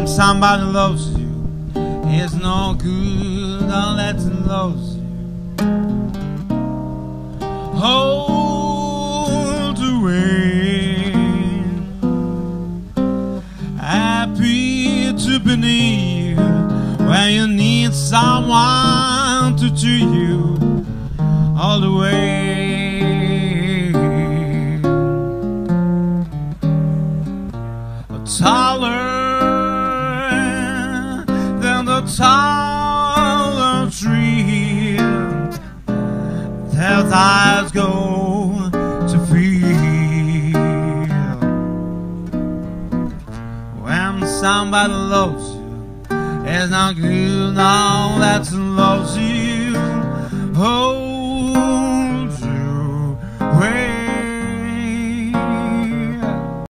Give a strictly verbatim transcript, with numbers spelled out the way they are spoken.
When somebody loves you, it's no good unless it loves you. Hold away, happy to be near when you need someone to treat you all the way. Taller than the taller tree, their eyes go to feel. When somebody loves you, it's not good now that loves you. Oh,